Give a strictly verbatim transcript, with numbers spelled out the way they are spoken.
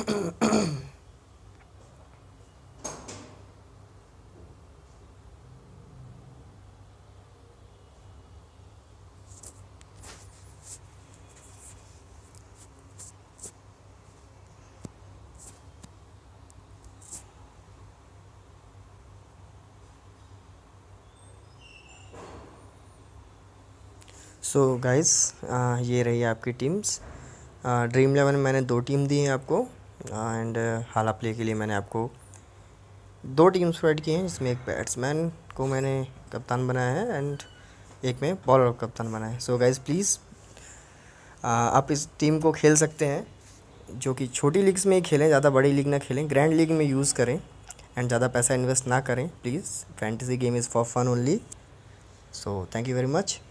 So guys, ये रही आपकी टीम्स। ड्रीम इलेवन में मैंने दो टीम दी हैं आपको, एंड हाला प्ले के लिए मैंने आपको दो टीम्स प्रोवाइड की हैं, जिसमें एक बैट्समैन को मैंने कप्तान बनाया है एंड एक में बॉलर को कप्तान बनाया है। सो गाइस प्लीज़ आप इस टीम को खेल सकते हैं, जो कि छोटी लीग्स में ही खेलें, ज़्यादा बड़ी लीग ना खेलें, ग्रैंड लीग में यूज़ करें एंड ज़्यादा पैसा इन्वेस्ट ना करें please. Fantasy game is for fun only. So thank you very much.